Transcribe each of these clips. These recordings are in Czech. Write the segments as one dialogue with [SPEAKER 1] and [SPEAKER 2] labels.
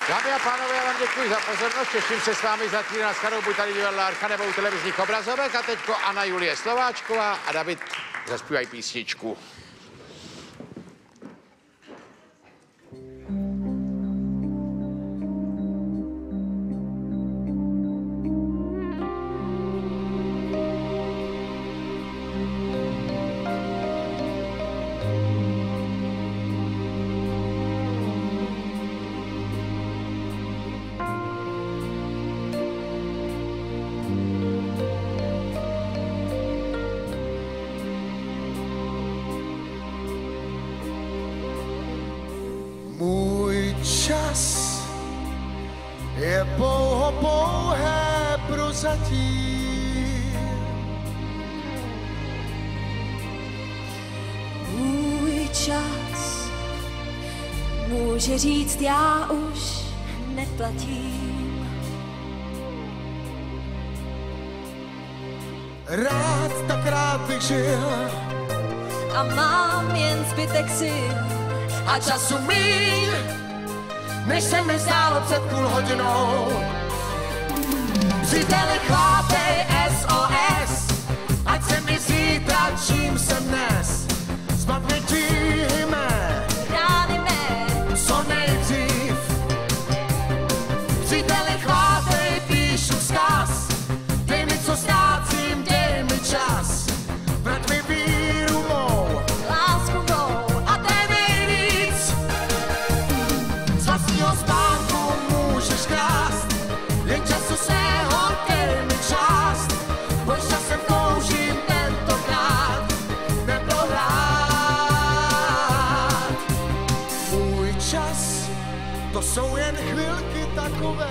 [SPEAKER 1] Dámy a pánové, já vám děkuji za pozornost, těším se s vámi za týden na shledanou, buď tady divadla Archa nebo u televizních obrazovek a teďko Anna Julie Slováčková a David zaspívají písničku.
[SPEAKER 2] Můj čas je pouhé prozatím.
[SPEAKER 3] Můj čas může říct, já už neplatím.
[SPEAKER 2] Rád, tak rád bych žil
[SPEAKER 3] A mám jen zbytek sil
[SPEAKER 2] a času míň, než se mi zdálo před půl hodinou. Příteli, chvátej SOS, ať se mi zítra, čím jsem dnes. Zbav mi tíhy mé,
[SPEAKER 3] rány mé.
[SPEAKER 2] co nejdřív. Příteli, chvátej, píšu vzkaz, dej mi, co ztrácím, dej mi čas. Vrať mi víru mou,
[SPEAKER 3] Lásku mou.
[SPEAKER 2] a dej nejvíc. Z vlastního spánku můžeš krást, jen času svého dej mi část. Pojď časem toužím tentokrát neprohrát. Můj čas, to jsou jen chvilky takové.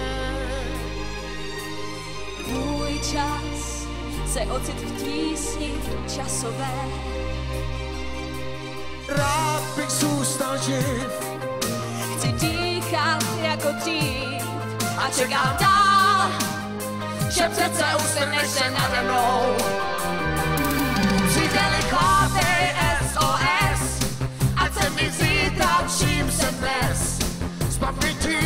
[SPEAKER 3] Můj čas se ocit v tísni časové.
[SPEAKER 2] Rád bych zůstal živ,
[SPEAKER 3] Chci dýchat jako dřív a čekám dál,
[SPEAKER 2] že přece usneš se nade mnou. Příteli, chvátej SOS, ať se mi zítra, čím jsem dnes. Zbav mi